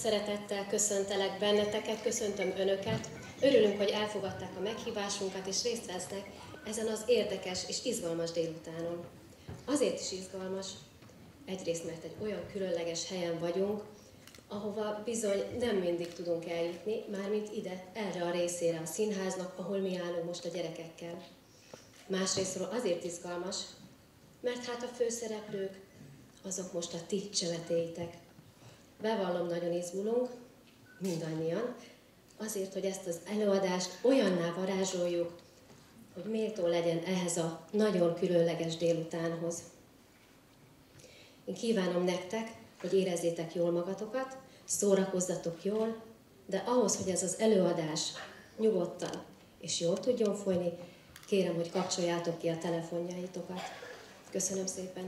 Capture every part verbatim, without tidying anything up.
szeretettel köszöntelek benneteket, köszöntöm Önöket. Örülünk, hogy elfogadták a meghívásunkat és részt vesznek ezen az érdekes és izgalmas délutánon. Azért is izgalmas, egyrészt mert egy olyan különleges helyen vagyunk, ahova bizony nem mindig tudunk eljutni, mármint ide, erre a részére a színháznak, ahol mi állunk most a gyerekekkel. Másrésztről azért izgalmas, mert hát a főszereplők, azok most a ti csemetéitek. Bevallom, nagyon izgulunk, mindannyian, azért, hogy ezt az előadást olyanná varázsoljuk, hogy méltó legyen ehhez a nagyon különleges délutánhoz. Én kívánom nektek, hogy érezzétek jól magatokat, szórakozzatok jól, de ahhoz, hogy ez az előadás nyugodtan és jól tudjon folyni, kérem, hogy kapcsoljátok ki a telefonjaitokat. Köszönöm szépen!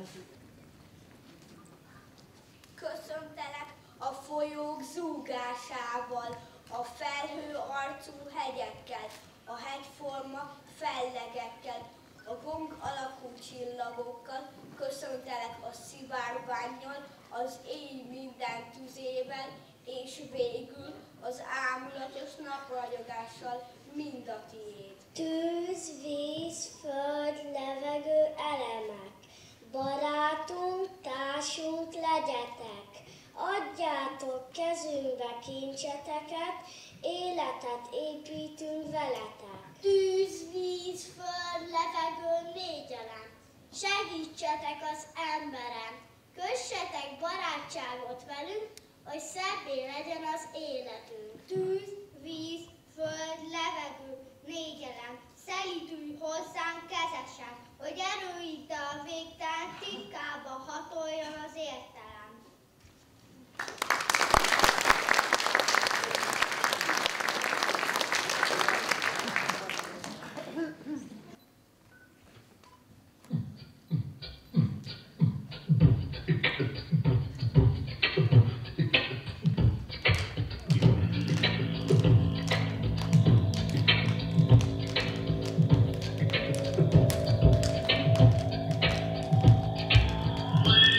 Köszöntelek a folyók zúgásával, a felhő arcú hegyekkel, a hegyforma fellegekkel, a gomb alakú csillagokkal, köszöntelek a szivárvánnyal, az éj minden tüzével, és végül az ámulatos napranyogással mind a tiéd. Tűz, víz, föld, levegő, elemek, barátunk, társunk legyetek, adjátok kezünkbe kincseteket, életet építünk veletek. Tűz, víz, föld, levegő, négy elem, segítsetek az emberen, kössetek barátságot velünk, hogy szebbé legyen az életünk. Tűz, víz, föld, levegő, négy elem, szelídülj hozzánk kezesen, hogy erőiddel a végtelen titkába hatoljon az értelem. Bye.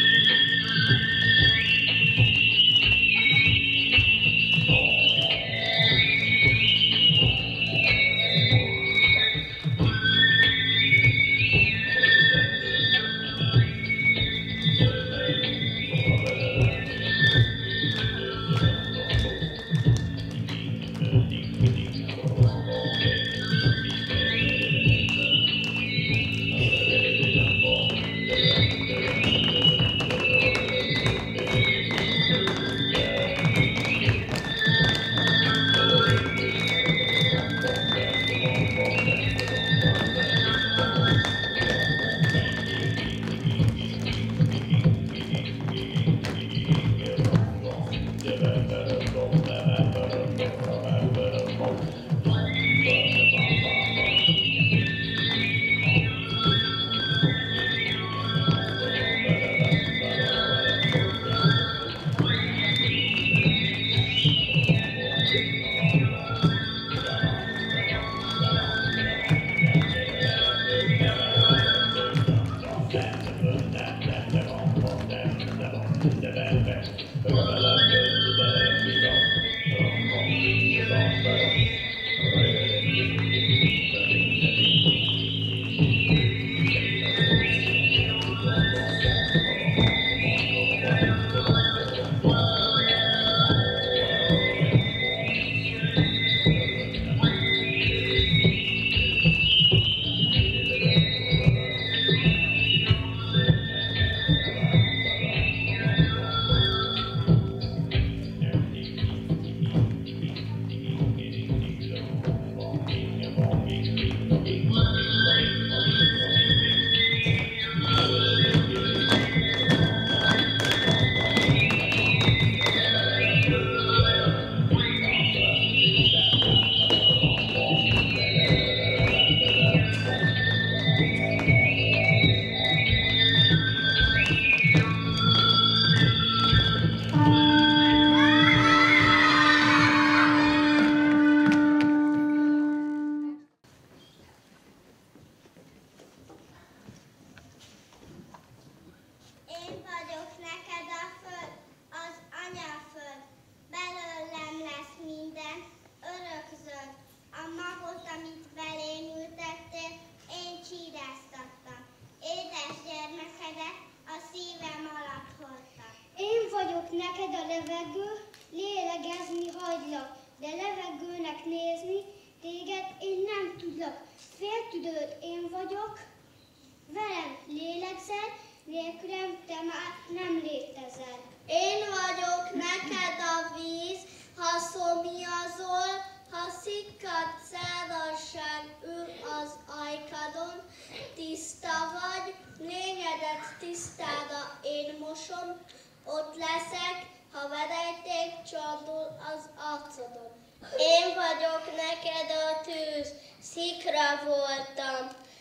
neked a levegő, lélegezni hagylak, de levegőnek nézni, téged én nem tudlak. Féltüdőd én vagyok, velem lélegzel, nélkülem te már nem létezel. Én vagyok neked a víz, ha szomjazol, ha szikkad szárazság ül az ajkadon, tiszta vagy, lényedet tisztára én mosom, ott leszek, ha vedejték csordul az arcodon. Én vagyok neked a tűz, szikra voltam,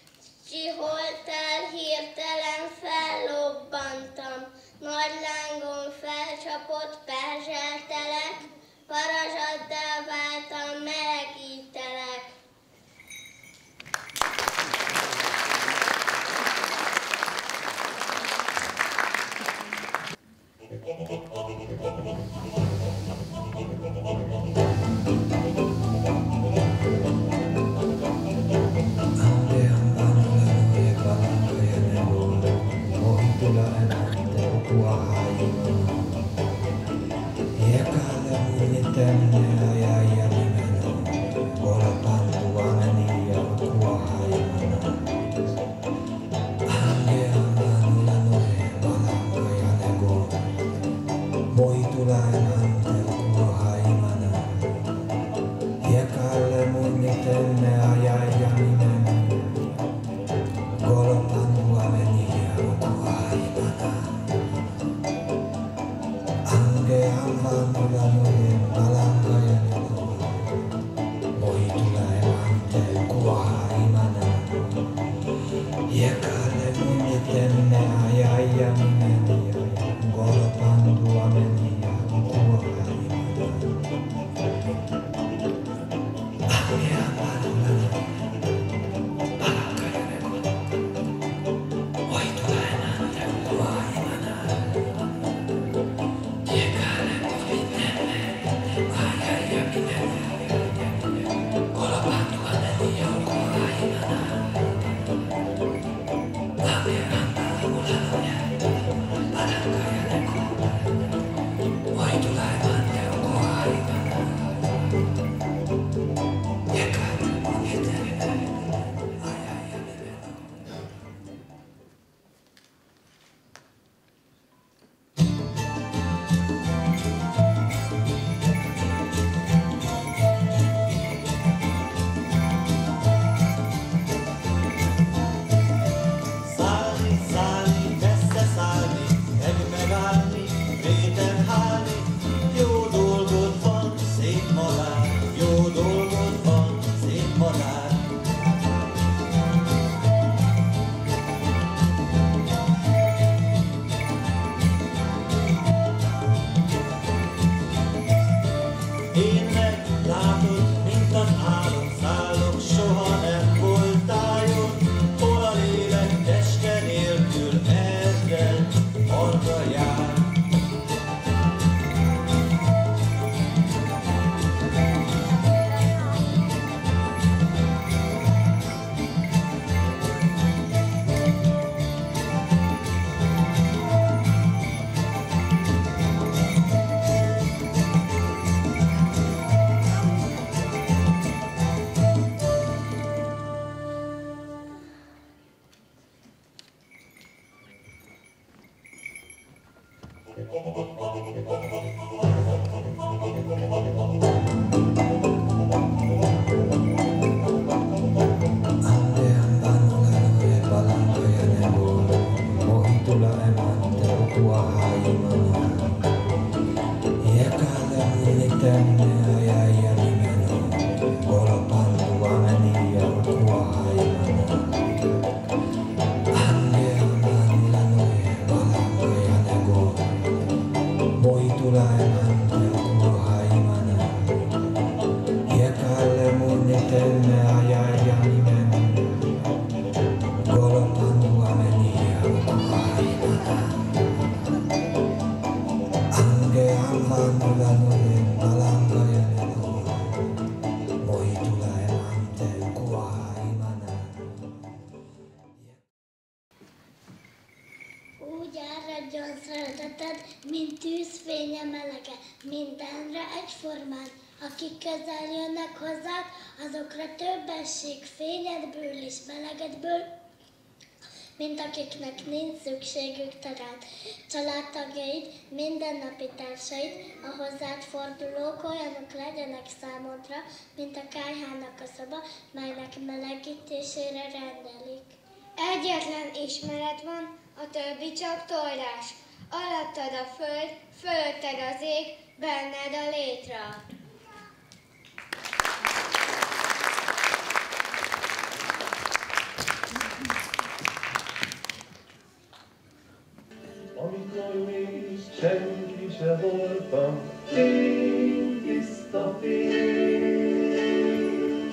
csiholt el, hirtelen fellobbantam, nagy lángon felcsapott, perzseltelek, varázsaddá váltam, melegítelek. Úgy áradjon szereteted, mint tűzfénye melege, mindenre egyformán. Akik közel jönnek hozzád, azokra többesség fényedből és melegedből, mint akiknek nincs szükségük tagád. Családtagjaid, mindennapi társaid, a hozzád fordulók olyanok legyenek számodra, mint a kályhának a szoba, melynek melegítésére rendelik. Egyetlen ismeret van, a többi csak toldás. Alattad a föld, fölötted az ég, benned a létre. Amikor még senki se voltam, én tiszta fény.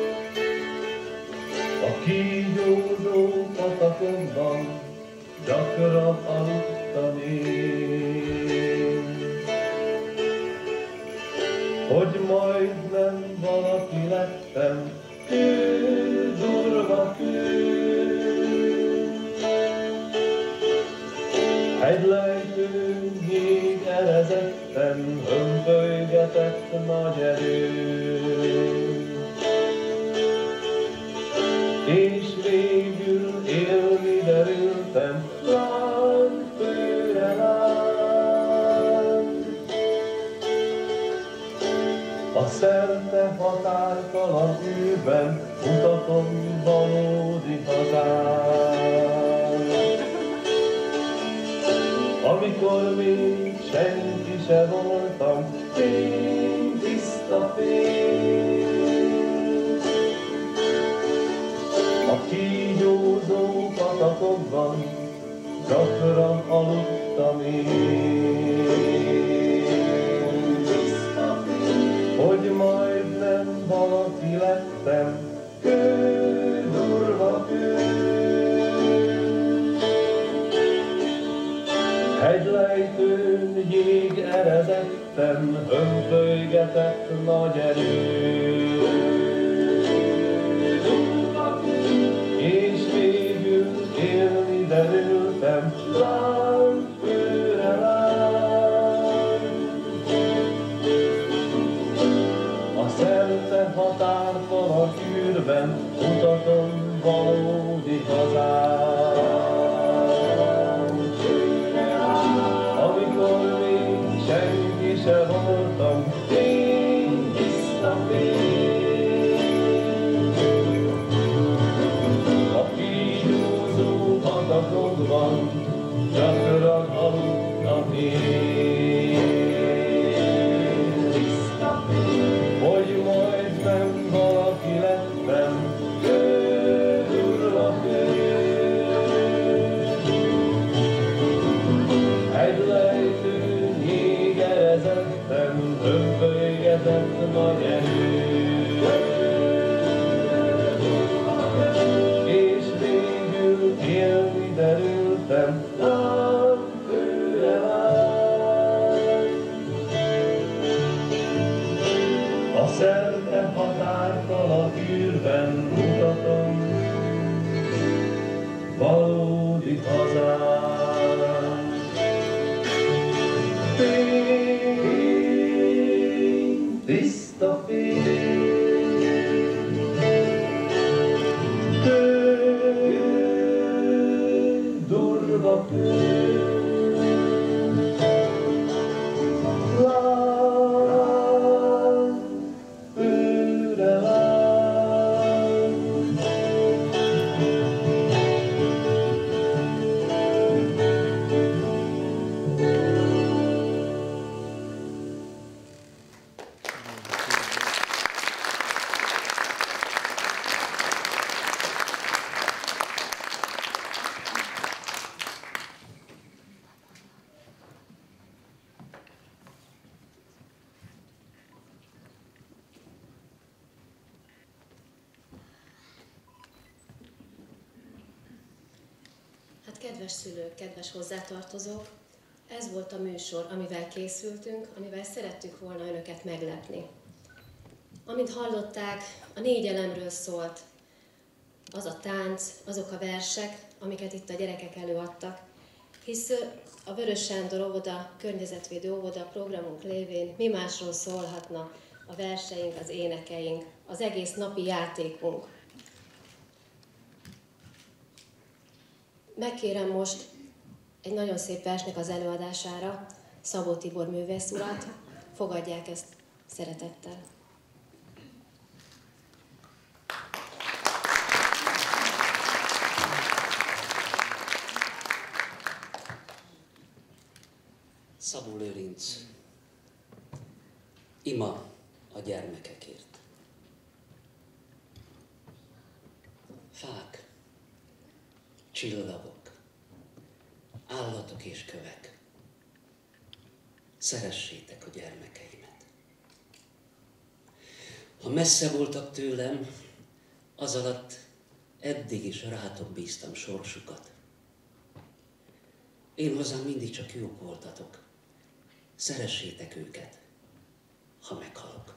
A kígyózó patakomban gyakran aludtam én. Hogy majdnem valaki lettem, kő, durva kő. Hegylejtőn jég erezetten, hömpölygetett nagy erő. És végül élni derültem, láng, főre láng. A szerte határtalan űrben mutatom valódi hazám. Amikor még senki se voltam, fény, tiszta fény. A kígyózó patakokban gyakran aludtam én. Tiszta fény. Hogy majdnem valaki lettem, kő, durva kő. Hegylejtőn jég erezetten, hömpölygetett nagy erő. És végül élni derültem, láng, főre láng. A szerte határtalan űrben mutatom valódi hazám. Amikor még senki se voltam, én tiszta fény. A kígyózó patakokban gyakran aludtam én. Tiszta fény. Hogy majdnem valaki lettem, kő, durva kő. Hegylejtőn jég erezetten, hömpölygetett nagy erő. És végül élni derültem, láng, főre láng. A szerte határtalan űrben mutatom valódi hazám. Fény, tiszta fény. Kő, durva kő. Láng, főre láng. Hát kedves szülők, kedves hozzátartozók, ez volt a műsor, amivel készültünk, amivel szerettük volna önöket meglepni. Amint hallották, a négy elemről szólt az a tánc, azok a versek, amiket itt a gyerekek előadtak, hisz a Vörös Sándor óvoda, környezetvédő óvoda programunk lévén mi másról szólhatna a verseink, az énekeink, az egész napi játékunk. Megkérem most egy nagyon szép versnek az előadására Szabó Tibor művész urat, fogadják ezt szeretettel. Szabó Lőrinc, ima a gyermekekért. Fák, csillagok, állatok és kövek, szeressétek a gyermekeimet. Ha messze voltak tőlem, az alatt eddig is rátok bíztam sorsukat. Én hozzám mindig csak jók voltatok. Szeressétek őket, ha meghalok.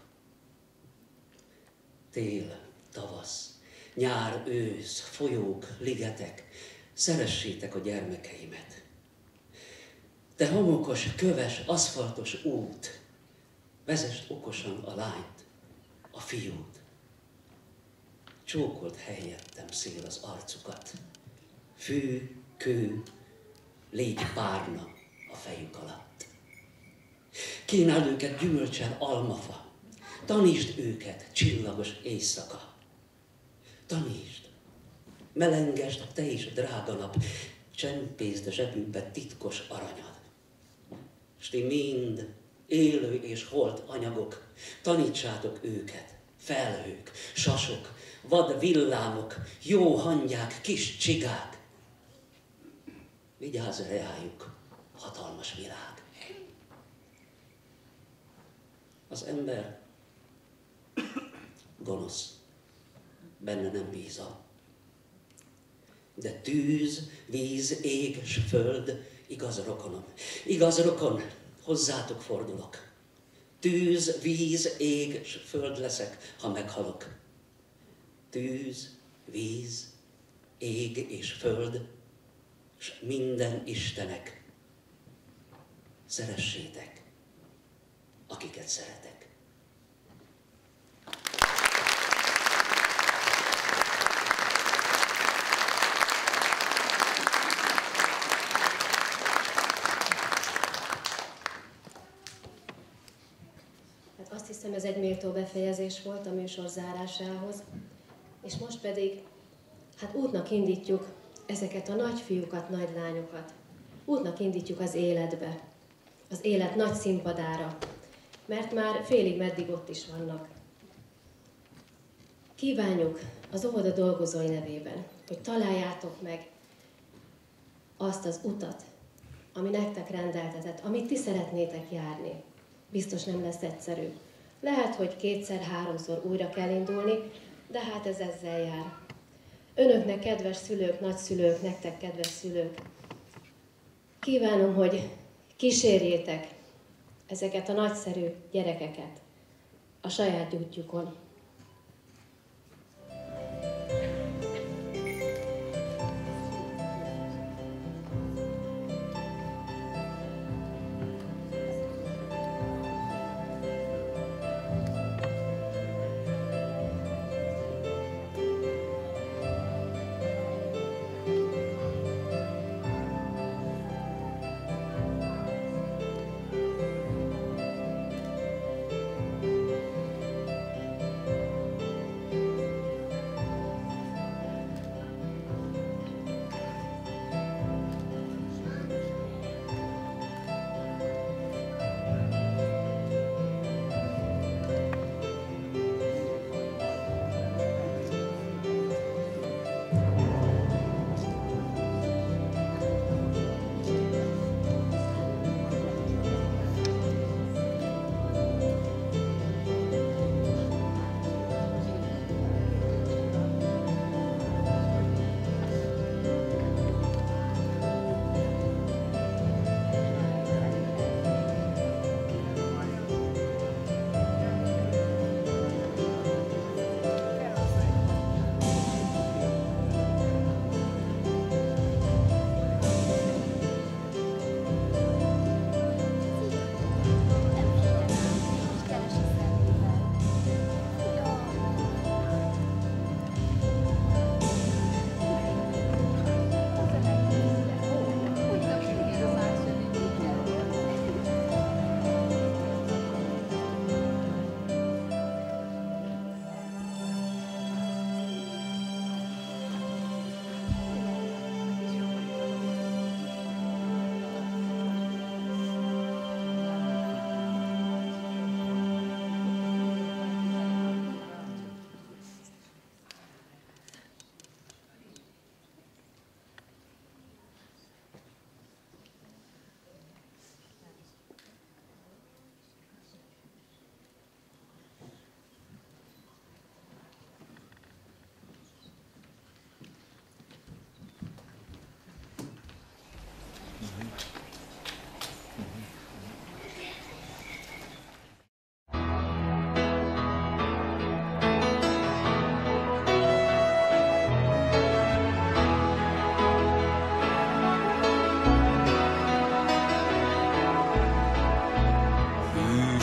Tél, tavasz, nyár, ősz, folyók, ligetek, szeressétek a gyermekeimet. Te homokos, köves, aszfaltos út, vezesd okosan a lányt, a fiút. Csókolt helyettem szél az arcukat, fű, kő, légy párna a fejük alatt. Kínáld őket gyümölcsel almafa, tanítsd őket csillagos éjszaka. Tanítsd, melengesd te is, drága nap, csempészd zsebükbe titkos aranyad. S ti mind élő és holt anyagok, tanítsátok őket, felhők, sasok, vad villámok, jó hangyák, kis csigák. Vigyázz reájuk, hatalmas világ. Az ember gonosz, benne nem bízom. De tűz, víz, ég s föld, igaz rokonom. Igaz rokon, hozzátok fordulok. Tűz, víz, ég s föld leszek, ha meghalok. Tűz, víz, ég és föld, s minden istenek. Szeressétek, akiket szeretek. Hát azt hiszem, ez egy méltó befejezés volt a műsor zárásához, és most pedig hát útnak indítjuk ezeket a nagy fiúkat, nagy lányokat. Útnak indítjuk az életbe, az élet nagy színpadára, mert már félig meddig ott is vannak. Kívánjuk az óvoda dolgozói nevében, hogy találjátok meg azt az utat, ami nektek rendeltetett, amit ti szeretnétek járni. Biztos nem lesz egyszerű. Lehet, hogy kétszer-háromszor újra kell indulni, de hát ez ezzel jár. Önöknek, kedves szülők, nagyszülők, nektek, kedves szülők, kívánom, hogy kísérjétek ezeket a nagyszerű gyerekeket a saját útjukon.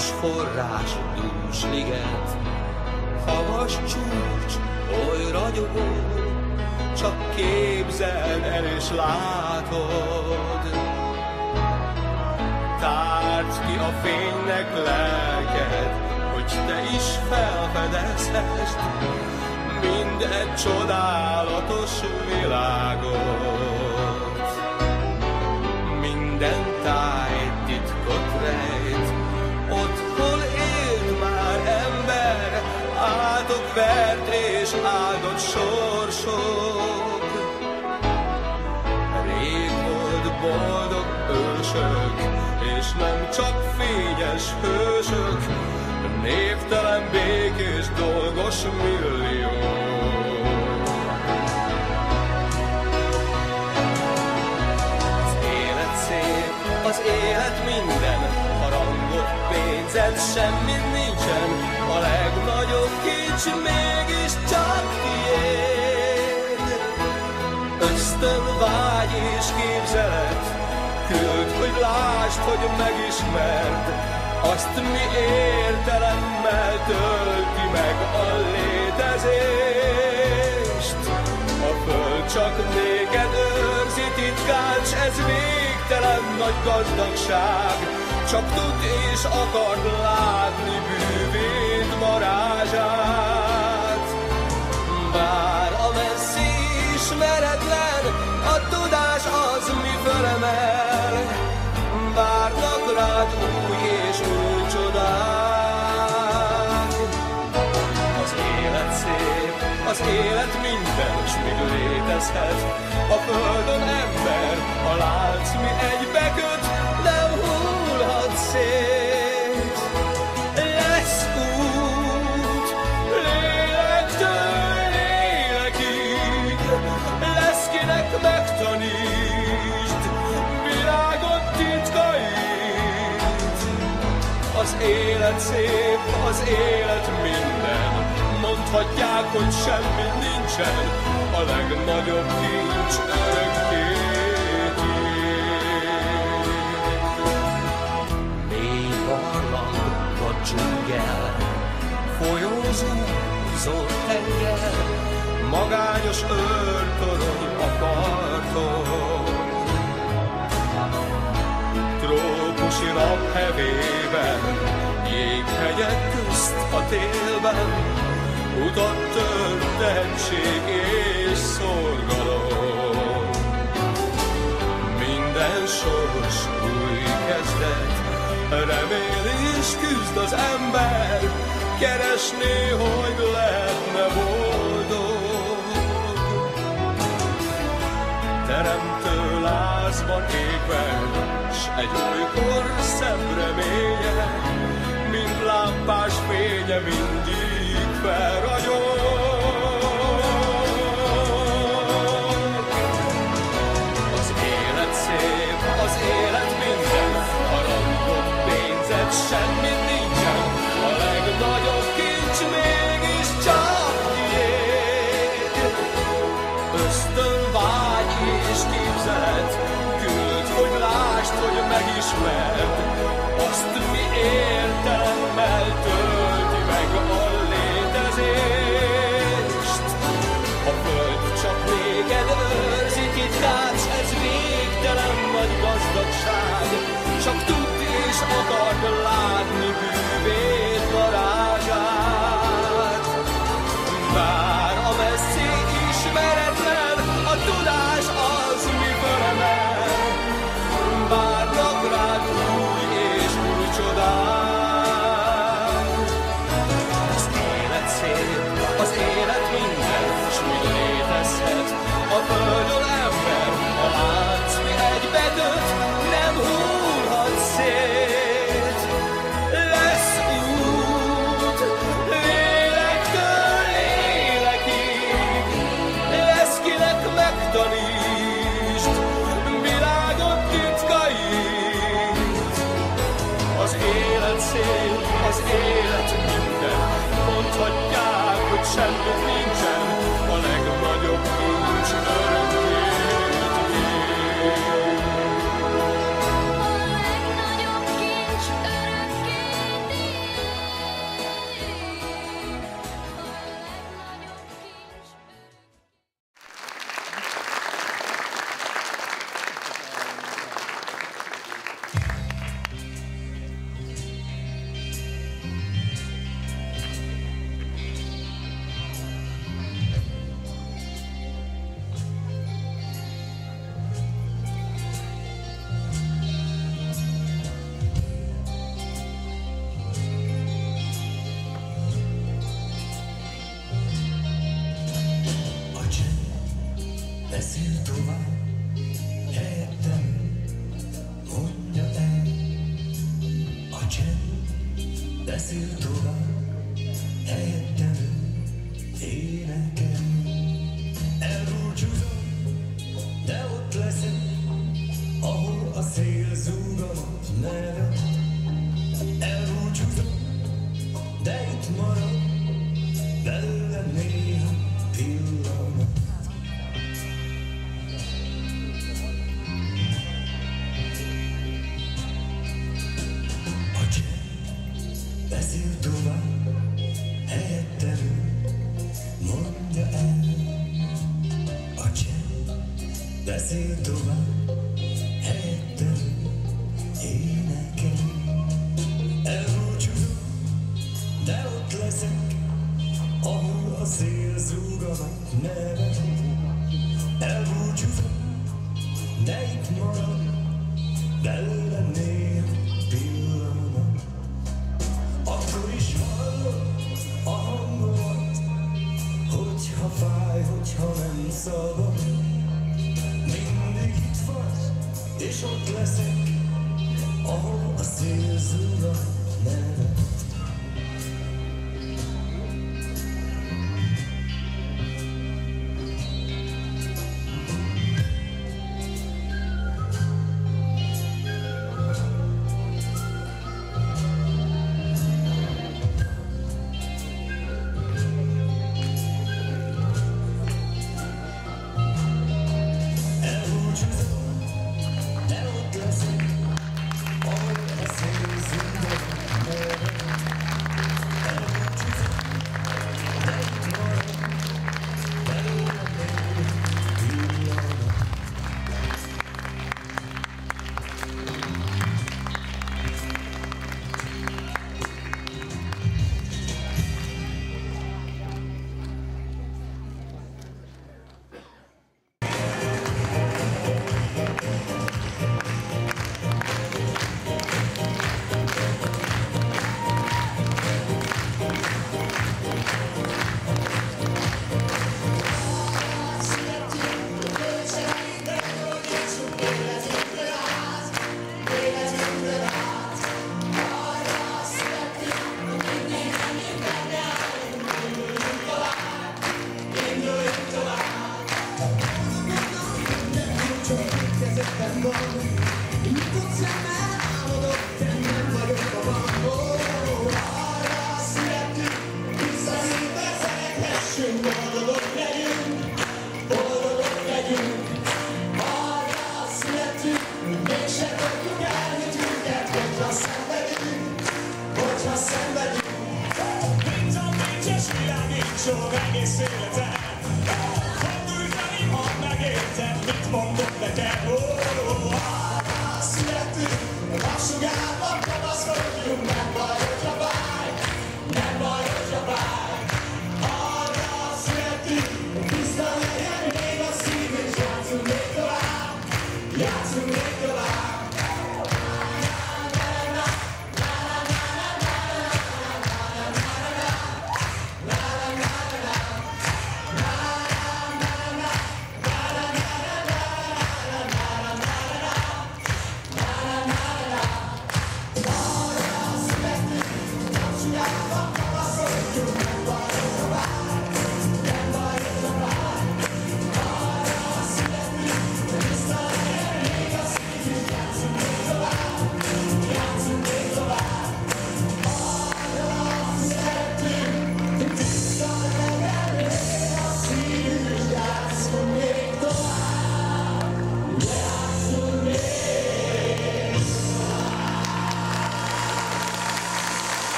nincs forrás, dús liget, havas csúcs, oly ragyogó, csak képzeld el és látod. Tárd ki a fénynek lelked, hogy te is felfedezhesd minden csodálatos világot. Minden táj titkot rejt, otthon élt már ember, áldott vert és áldott sorsok. Rég volt boldog ősök, és nem csak fényes hősök, névtelen békés dolgos millió. Az élet szép, az élet minden, harangot, pénzed, semmi nincsen, a legnagyobb kincs mégis csak tiéd. Ösztön, vágy és képzelet, küld, hogy lásd, hogy megismerd, azt mi értelemmel tölti meg a létezést. A föld csak néked őrzi titkát, s ez végtelen nagy gazdagság, csak tud és akard látni bűvét, varázsát. Bár a messzi ismeretlen, a tudás az mi fölemel, várnak rád új és új csodák. Az élet szép, az élet minden, s még létezhet a földön ember, a lánc mi egybeköt, nem hullhat szét. Lesz út, lélektől lélekig, lesz kinek megtanítsd világot titkait. Az élet szép, az élet minden, mondhatják, hogy semmi nincsen, a legnagyobb kincs örökké tiéd. Mély barlang, vagy dzsungel, folyózó, zöld tenger, magányos őrtorony a parton. Trópusi nap hevében, jéghegyek közt a télben, utat tört tehetség és szorgalom. Minden sors új kezdet, remél és küzd az ember, keresné, hogy lehetne boldog. Teremtő lázban égve, s egy újkor szebb reménye, mint lámpás fénye mindig felragyog. Az élet szép, az élet minden, harangot, pénzed, semmi nincsen, a legnagyobb kincs mégis csak tiéd. Ösztön, vágy és képzelet, küld, hogy lásd, hogy megismerd, azt mi értelemmel tölti meg a létezést. A föld csak téged őrzi titkát, s ez végtelen nagy gazdagság, csak tudd és akard látni bűvét, varázsát. Bár a messzi ismeretlen, a tudás az mi fölemel, várnak rád új és új csodák. Az élet szép, az élet minden, s még létezhet a földön ember, a lánc mi egybe köt, nem hullhat szét. beszél tovább, helyettem ő énekel. Elbúcsúzom, de ott leszek, ahol a szél zúg a neve. Elbúcsúzom, de itt marad belőle néha pillanat. A csend beszél tovább, helyettem ő mondja el. A csend beszél tovább, helyettem ő énekel. Elbúcsúzom, de ott leszek, ahol a szél zúg a neve. Elbúcsúzom, de itt marad belőle néha pillanat. Akkor is hallod a hangomat, hogyha fáj, hogyha nem szabad. Mindig itt vagy, és ott leszek, ahol a szél zúg a neve.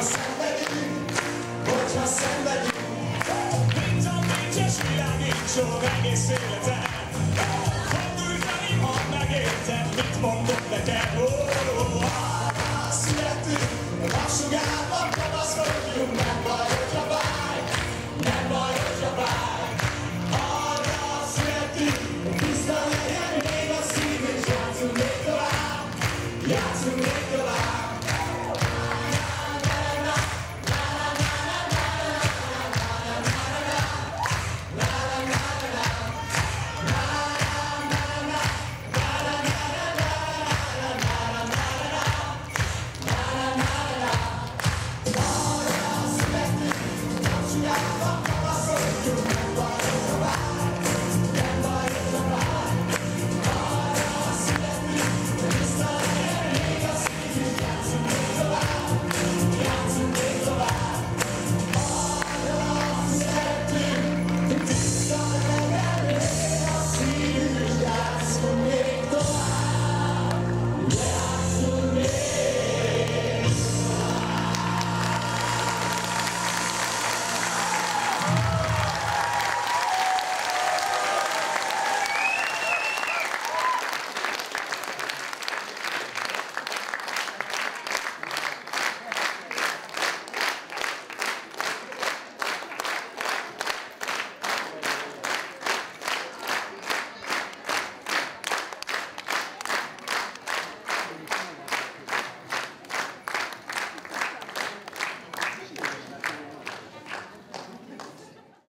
szenvedünk, hogyha szenvedünk. Mint a pénzses világítson egész életem. Fordulj felém, mondd meg érted, mit mondok neked. Oh, oh, oh. Születünk, napsugár.